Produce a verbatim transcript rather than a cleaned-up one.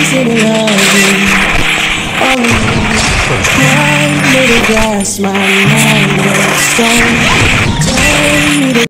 city of you. Oh, my little glass, my mind was stone.